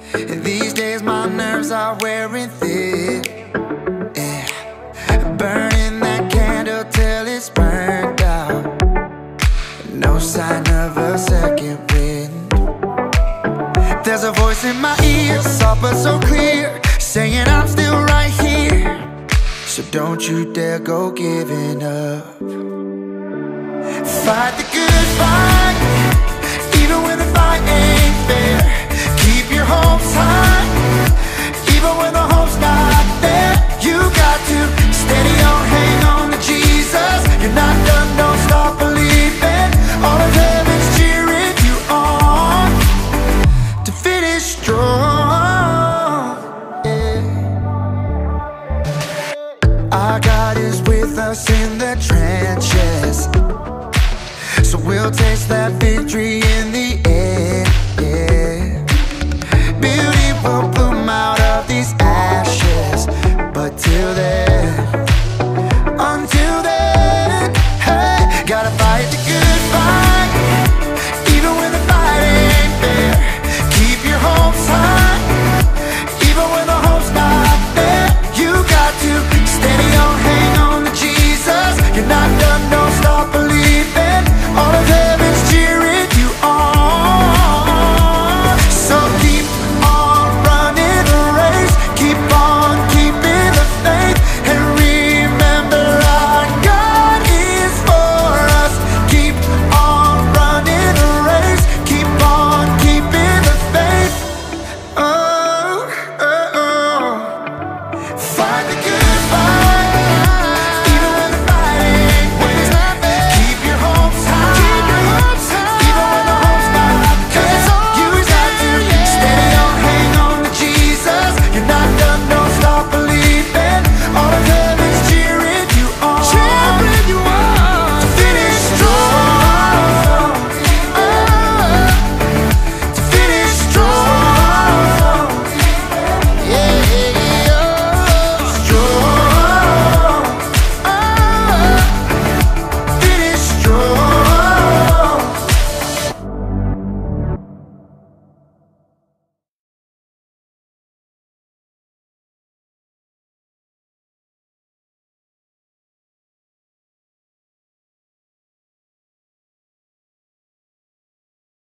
These days my nerves are wearing thin, yeah. Burning that candle till it's burned out. No sign of a second wind. There's a voice in my ear, soft but so clear, saying I'm still right here. So don't you dare go giving up. Fight the good fight, even when the fight ain't fair. Keep your hopes